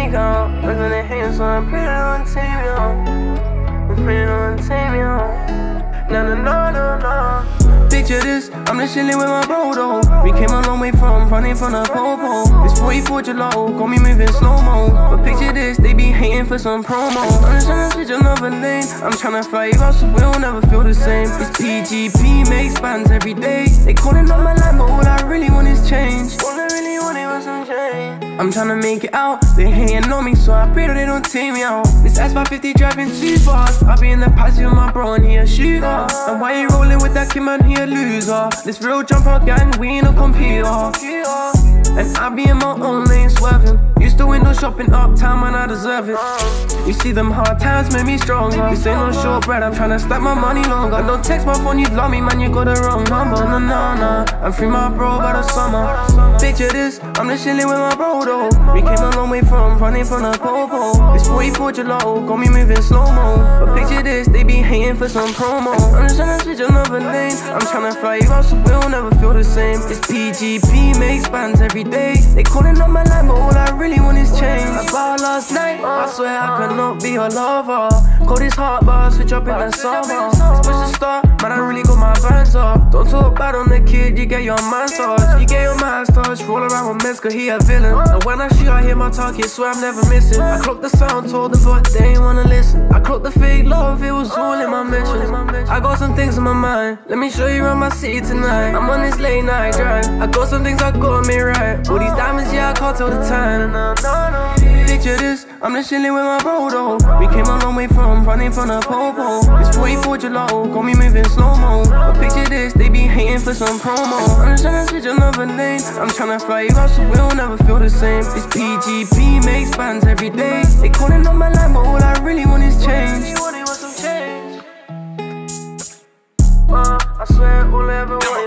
make out. Look at the hands, so I'm pretty on the team, yo. I'm pretty on the team, yo. No. Picture this, I'm just chillin' with my bro though. We came a long way from running from the popo. It's 44 July, got me moving slow-mo. But picture this, they be hating for some promo. I'm just tryna switch another lane. I'm tryna fly out so we'll never feel the same. This PGP makes bands every day. They calling on my line, but all I really want is change. All I really wanted was some change. I'm tryna make it out, they hating on me, so I pray that they don't take me out. This S550 driving too fast. I be in the passenger with my bro and he a shooter. And why you rolling with that kid, man, he a loser. This real jumper gang, we ain't a computer. And I be in my own lane swerving. Used to window shopping uptown, man, I deserve it. You see them hard times made me stronger. This ain't no short bread, I'm tryna stack my money longer. Don't text my phone, you love me, man, you got the wrong number. No, I'm free my bro by the summer. Picture this, I'm just chillin' with my bro though. We came a long way from running from the popo. It's 44 July, got me moving slow-mo. But picture this, they be hating for some promo. I'm just tryna switch another lane. I'm tryna fly out so we'll never feel the same. This PGP makes bands every day. They calling on my line, but all I really want is change. I bought last night, I swear I cannot be a lover. Call this heart, but I switch up in the summer. It's supposed to start, man, I really got my bands up. Don't talk bad on the kid, you get your man touch. You get your man touch, roll around with mess, cause he a villain. And when I shoot, I hit my target, swear I'm never missing. I clocked the sound, told them, but they ain't wanna listen. I clocked the fake love, it was all in my mission. I got some things in my mind, let me show you around my city tonight. I'm on this late night drive, I got some things I got me right. All these diamonds, yeah, I can't tell the time. Picture this, I'm just chillin' with my bro though. We came a long way from running from the popo. It's 44 July, got me moving slow-mo. But picture this, they be hating for some promo. I'm just tryna switch another lane. I'm tryna fly out so we'll never feel the same. This PGP makes bands every day. They calling on my line, but all I really want is change. I swear all I ever wanted